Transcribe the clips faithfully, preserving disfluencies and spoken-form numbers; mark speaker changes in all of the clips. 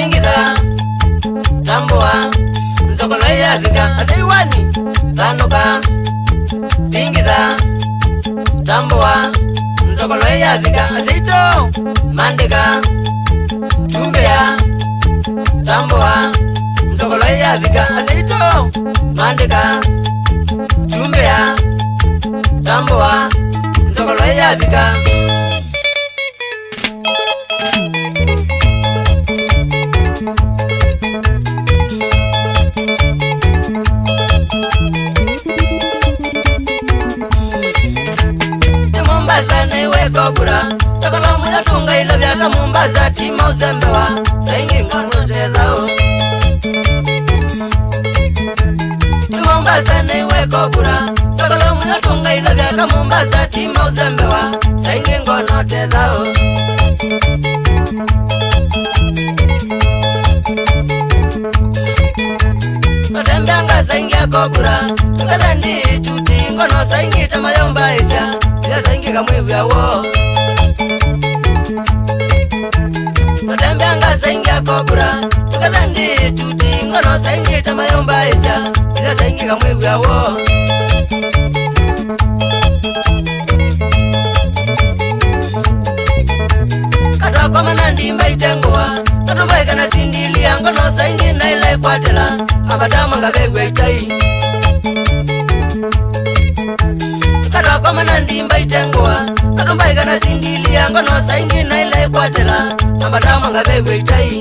Speaker 1: Singida tambua nzokolo ya bika asaiwani zanuka Singida tambua nzokolo ya bika asaito mandika tumbea tambua nzokolo ya bika asaito mandika tumbea tambua nzokolo ya bika Mombasa na iwe kobura Takala muna tunga ilo vyaka Mombasa tima uzembewa Saingi ngono tezao Mombasa na iwe kobura Takala muna tunga ilo vyaka Mombasa tima uzembewa Saingi ngono tezao Notembeanga saingi ya kobura Tukala ndi tuti ngono saingi tamayomba isya Saingi kamwevu ya wo Notembeanga saingi ya kobura Tukala ndi tuti ngono saingi tamayomba isya Saingi kamwevu ya wo Kato kwa manandi mbaitengoa Kato mbaika na sindilia ngono saingi na ila ikwatela Mabadama ngabewe itai Kato kwa manandi mbaitengoa Kato mbaika na sindilia ngono saingi na ila ikwatela Mabadama ngabewe itai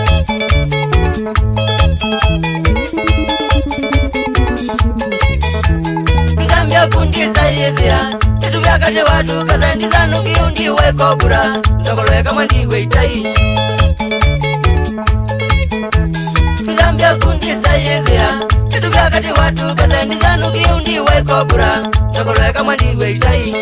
Speaker 1: Nigambia kundisa yezia Titu vyakate watu kathandi zanu kiundi weko bura Nzokolo eka mandiwe itai Nigambia kundisa yezia Titu vyakate watu kathandi zanu kiundi weko bura Nzokolo eka mandiwe itai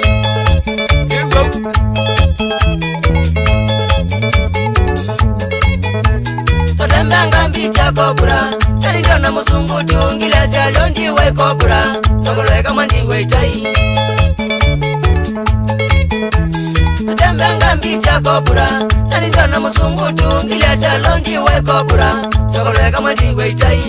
Speaker 1: Notembeanga mbicha kobura Tani ndona musungu tiungile sialio ndiwe kobura Nzokolo eka mandiwe itai Notembeanga mbicha kobura Tani ndona musungu tiungile sialio ndiwe kobura Nzokolo eka mandiwe itai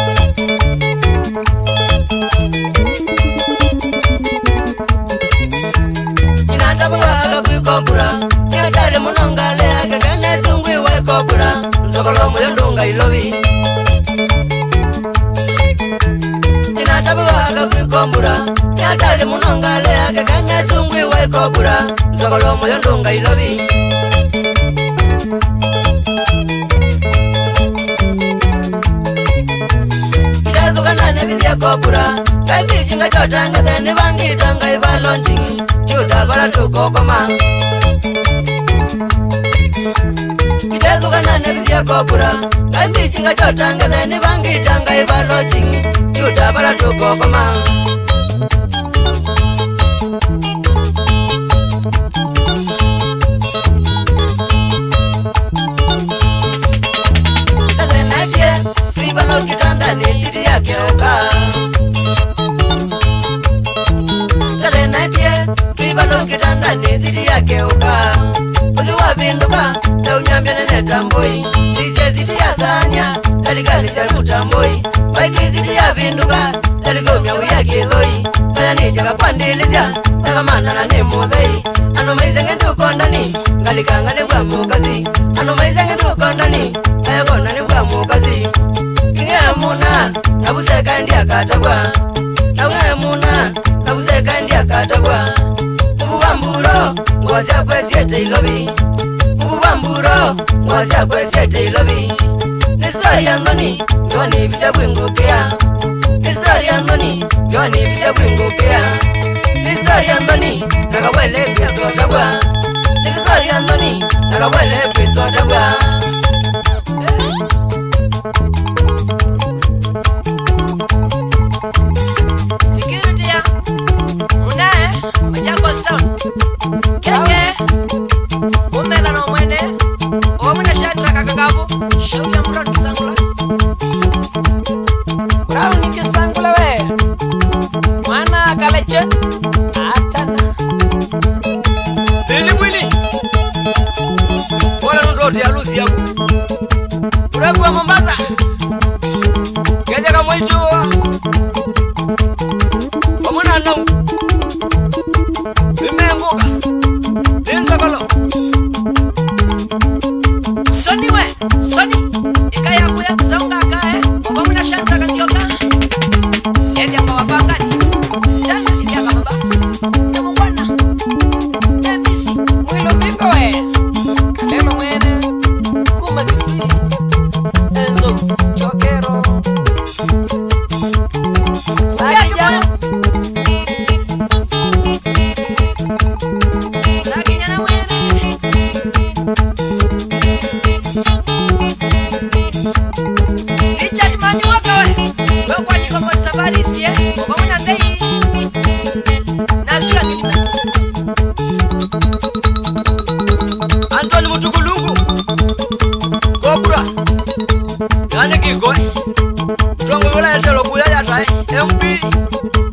Speaker 1: Inatabuwaga kuikobura Nyatari munongale Kekene sungwi wekobura Nzokolo muyondunga ilobi Inatabuwaga kuikombura Nyatari munongale Kekene sungwi wekobura Nzokolo muyondunga ilobi Itazukana nebizia kobura Kaikichinga chotanga Theni bangitanga ibalonching Chuta bala tukokoma Itazukana nebizia kobura Kaikichinga chotanga Theni bangitanga ibalonching Chuta bala tukokoma Kazenatie Tuibalo kitanda ni titi yake oka Kazenatie Tuibalo kitanda ni titi yake oka Uzi wapinduka Na unyambia nene tamboi Tise titi ya sanya Talikali seru tamboi Waiti titi ya pinduka Taligomya uya kithoi Kaya nijaka kwa ndilizya Takamana na nemudhei Ano maizenge ndukondani Ngalikanga ni kwa mukazi Ano maizenge ndukondani Kaya kona ni kwa mukazi Kingea muna Nabuseka ndi akatagwa Nawe muna Nabuseka ndi akatagwa Ubu wamburo Ngwasi akwesiete ilobi Ubu wamburo Ngwasi akwesiete ilobi Nisari andoni Yoni vita bwingokea Nisari andoni Yoni vita bwingokea Nisari andoni Nakawele kweso tabwa Nisari andoni Nakawele kweso tabwa Security ya Munae Majako Stone Keke Umela no mwene Omuna shani na kakagabu Shauri ya muro nikisangula Bravo nikisangula we Mwana kaleche Atana Lili mwini Wala nuroti ya luzi yaku Uragua Mombasa Geja kama ijua Omuna nau Vimenguka Linza kalo
Speaker 2: Soni we, Soni Ikaya kuya kuzonga kae Obamuna shantra katioka Edia kwa wapangani Jana idia kwa baba Namungwana Temisi Mwilo biko we Kalema mwene Kuma kitui Enzo Chokero Saki jana Saki jana mwene Richard Mani wakawe Wekwa niko kwa safari siye Obamuna zei Nasio nini mesi
Speaker 1: Anthony Mutukulungu Cobra Yani Kikoi Tongo wala yatelo kuya yatai M P